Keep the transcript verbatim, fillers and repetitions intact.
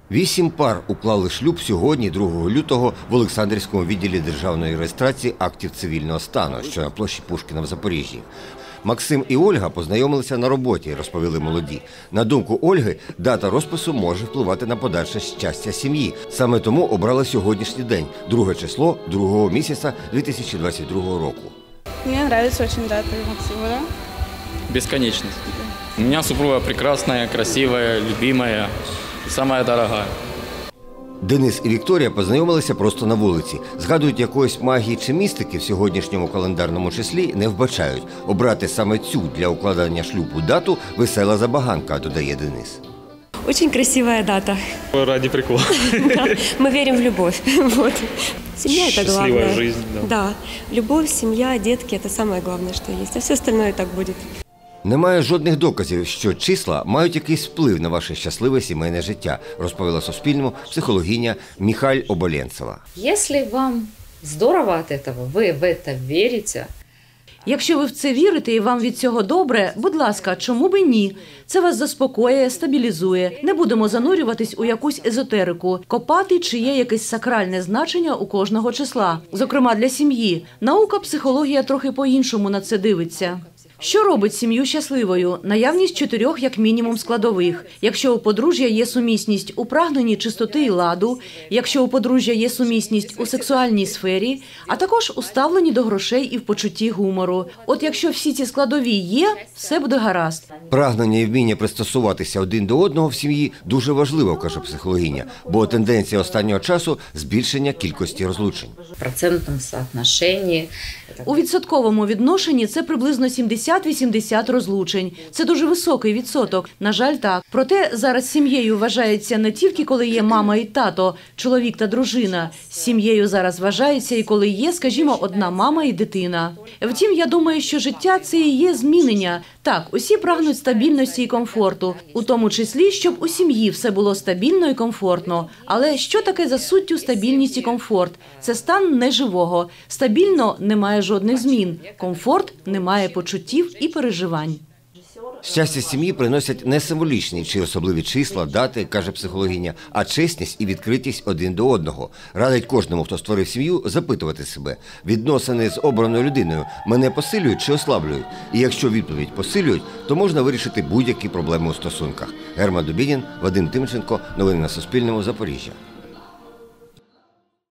Вісім пар уклали шлюб сьогодні, другого лютого, в Олександрівському відділі державної реєстрації актів цивільного стану, що на площі Пушкіна в Запоріжжі. Максим і Ольга познайомилися на роботі, розповіли молоді. На думку Ольги, дата розпису може впливати на подальше щастя сім'ї. Саме тому обрали сьогоднішній день, друге число другого місяця дві тисячі двадцять другого року. Мені подобається дуже дата Максима, да? Бесконечность. У меня супруга прекрасная, красивая, любимая и самая дорогая. Денис і Вікторія познайомилися просто на вулиці. Згадують, якоїсь магії чи містики в сьогоднішньому календарному числі не вбачають. Обрати саме цю для укладання шлюбу дату – весела забаганка, додає Денис. Очень красивая дата. Ради прикола. Да, мы верим в любовь. Вот. Семья – это главное. Счастливая жизнь. Да. Да. Любовь, семья, детки – это самое главное, что есть. А все остальное так будет. Немає жодних доказів, що числа мають якийсь вплив на ваше щасливе сімейне життя, розповіла Суспільному психологиня Михаль Оболенцева. Якщо вам здорово від цього, ви в це вірите. Якщо ви в це вірите і вам від цього добре, будь ласка, чому би ні? Це вас заспокоює, стабілізує. Не будемо занурюватись у якусь езотерику, копати, чи є якесь сакральне значення у кожного числа. Зокрема, для сім'ї. Наука, психологія трохи по-іншому на це дивиться. Що робить сім'ю щасливою? Наявність чотирьох, як мінімум, складових. Якщо у подружжя є сумісність у прагненні чистоти і ладу, якщо у подружжя є сумісність у сексуальній сфері, а також у ставленні до грошей і в почутті гумору. От якщо всі ці складові є, все буде гаразд. Прагнення і вміння пристосуватися один до одного в сім'ї дуже важливо, каже психологиня, бо тенденція останнього часу – збільшення кількості розлучень. В процентному соотношенні. У відсотковому відношенні це приблизно сімдесят-вісімдесят розлучень. Це дуже високий відсоток. На жаль, так. Проте зараз сім'єю вважається не тільки, коли є мама і тато, чоловік та дружина. Сім'єю зараз вважається і коли є, скажімо, одна мама і дитина. Втім, я думаю, що життя – це і є змінення. Так, усі прагнуть стабільності і комфорту, у тому числі, щоб у сім'ї все було стабільно і комфортно. Але що таке за суттю стабільність і комфорт? Це стан неживого. Стабільно – немає жодних змін. Комфорт – немає почуттів і переживань. Щастя сім'ї приносять не символічні чи особливі числа, дати, каже психологиня, а чесність і відкритість один до одного. Радить кожному, хто створив сім'ю, запитувати себе. Відносини з обраною людиною мене посилюють чи ослаблюють? І якщо відповідь посилюють, то можна вирішити будь-які проблеми у стосунках. Герман Дубінін, Вадим Тимченко. Новини на Суспільному. Запоріжжя.